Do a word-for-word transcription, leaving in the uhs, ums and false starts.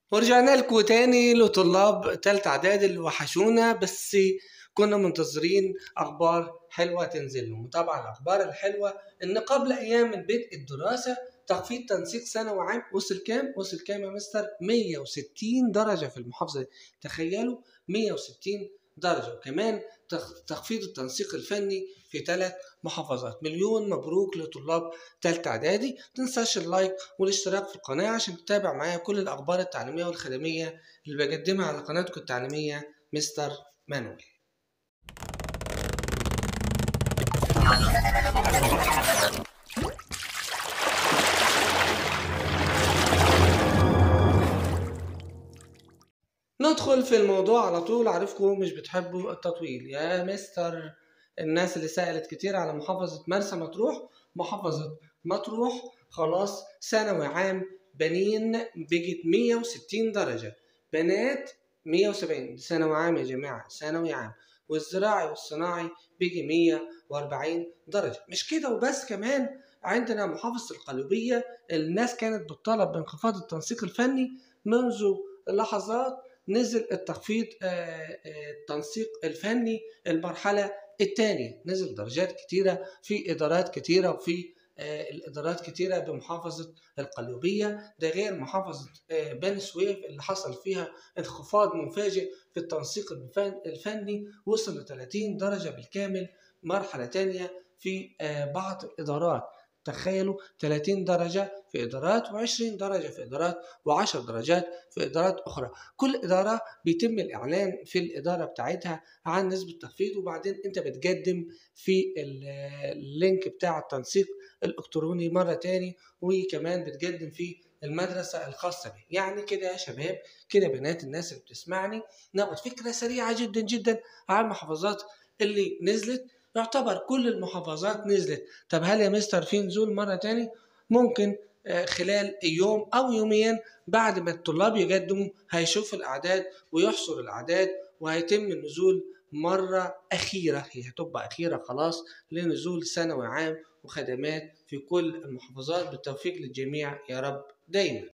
ورجعنا لكم تاني لطلاب تالتة إعدادي اللي وحشونا، بس كنا منتظرين أخبار حلوة تنزل لهم. طبعا الأخبار الحلوة إن قبل أيام من بدء الدراسة تخفيض تنسيق ثانوي عام وصل كام؟ وصل كام يا مستر؟ مية وستين درجة في المحافظة دي. تخيلوا مية وستين درجة، وكمان تخفيض التنسيق الفني في ثلاث محافظات. مليون مبروك لطلاب تالتة إعدادي. متنساش اللايك والاشتراك في القناة عشان تتابع معايا كل الأخبار التعليمية والخدمية اللي بقدمها على قناتكم التعليمية مستر مانويل. ندخل في الموضوع على طول. عارفكم مش بتحبوا التطويل يا مستر. الناس اللي سألت كتير على محافظة مرسى مطروح، محافظة مطروح خلاص ثانوي عام بنين بقت مية وستين درجة، بنات مية وسبعين. ثانوي عام يا جماعة، ثانوي عام. والزراعي والصناعي بقي مية وأربعين درجة. مش كده وبس، كمان عندنا محافظة القليوبية الناس كانت بتطالب بانخفاض التنسيق الفني. منذ لحظات نزل التخفيض التنسيق الفني المرحلة الثانية، نزل درجات كتيرة في إدارات كتيرة وفي الإدارات كتيرة بمحافظة القليوبية. ده غير محافظة بني سويف اللي حصل فيها انخفاض مفاجئ في التنسيق الفني، وصل ل ثلاثين درجة بالكامل مرحلة تانية في بعض الإدارات. تخيلوا ثلاثين درجة في إدارات وعشرين درجة في إدارات وعشر درجات في إدارات أخرى. كل إدارة بيتم الإعلان في الإدارة بتاعتها عن نسبة تخفيض، وبعدين أنت بتقدم في اللينك بتاع التنسيق الإلكتروني مرة تاني، وكمان بتقدم في المدرسة الخاصة بي. يعني كده يا شباب، كده بنات الناس اللي بتسمعني، ناخد فكرة سريعة جدا جدا عن المحافظات اللي نزلت. يعتبر كل المحافظات نزلت. طب هل يا مستر في نزول مرة تاني؟ ممكن خلال يوم أو يومين بعد ما الطلاب يقدموا هيشوف الأعداد ويحصر الأعداد، وهيتم النزول مرة أخيرة. هي هتبقى أخيرة خلاص لنزول ثانوي عام وخدمات في كل المحافظات. بالتوفيق للجميع يا رب دايما.